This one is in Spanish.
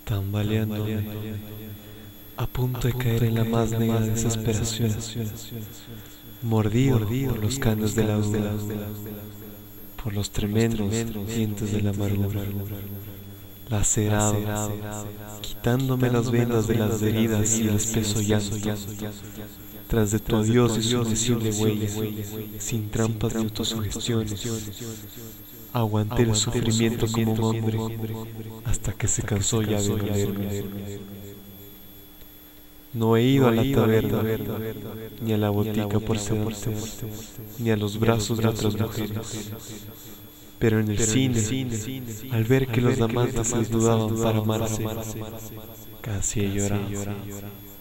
tambaleándome, a punto de caer en la más negra desesperación, mordido por los caños de la duda, por los tremendos dientes de la amargura, lacerado, quitándome las vendas de las heridas y el espeso llanto, tras de tu adiós y su invisible huella, sin trampas ni autosugestiones. Aguanté el sufrimiento como un hombre, hasta que se cansó ya de dolerme. No he ido a la taberna, ni a la botica por sedantes, ni a los brazos de otras mujeres. Pero en el cine, al ver que los amantes se desnudaban para amarse, casi he llorado.